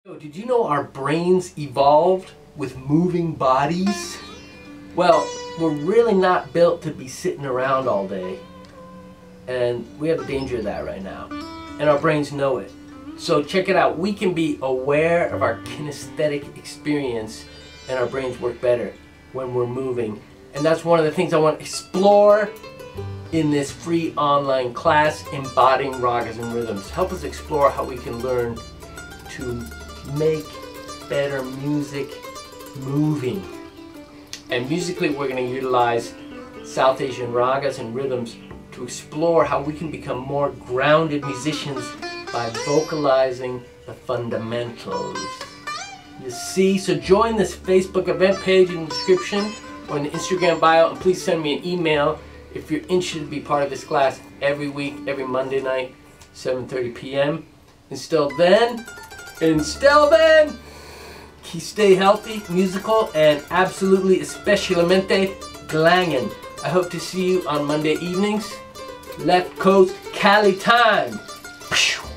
Did you know our brains evolved with moving bodies? Well, we're really not built to be sitting around all day. And we have a danger of that right now. And our brains know it. So check it out. We can be aware of our kinesthetic experience and our brains work better when we're moving. And that's one of the things I want to explore in this free online class, Embodying Ragas and Rhythms. Help us explore how we can learn to make better music moving. And musically we're going to utilize South Asian ragas and rhythms to explore how we can become more grounded musicians by vocalizing the fundamentals. You see, so join this Facebook event page in the description or in the Instagram bio, and please send me an email if you're interested to be part of this class every week, every Monday night, 7:30 p.m. Until then, stay healthy, musical, and absolutely, especialmente, glangin'. I hope to see you on Monday evenings. Left Coast Cali time.